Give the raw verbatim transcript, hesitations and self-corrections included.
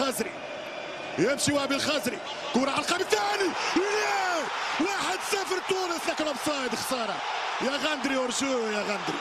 الخزري، يمشي وهبي الخزري، كرة على القائم الثاني، واحد صفر تونس لكن اوفسايد، خسارة يا غندري، ورجو يا غندري.